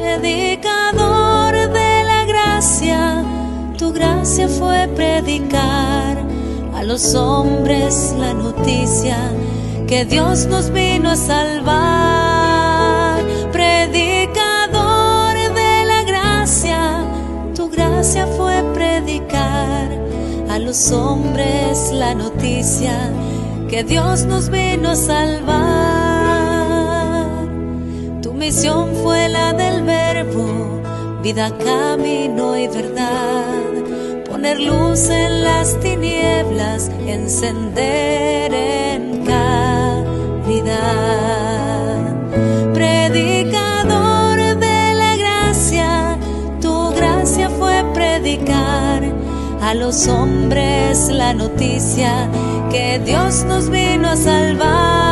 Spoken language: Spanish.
Predicador de la gracia, tu gracia fue predicar a los hombres la noticia que Dios nos vino a salvar. Predicador de la gracia, tu gracia fue predicar a los hombres la noticia que Dios nos vino a salvar. Tu misión fue la del Verbo, vida, camino y verdad, poner luz en las tinieblas, encender en caridad. Predicador de la gracia, tu gracia fue predicar a los hombres la noticia que Dios nos vino a salvar.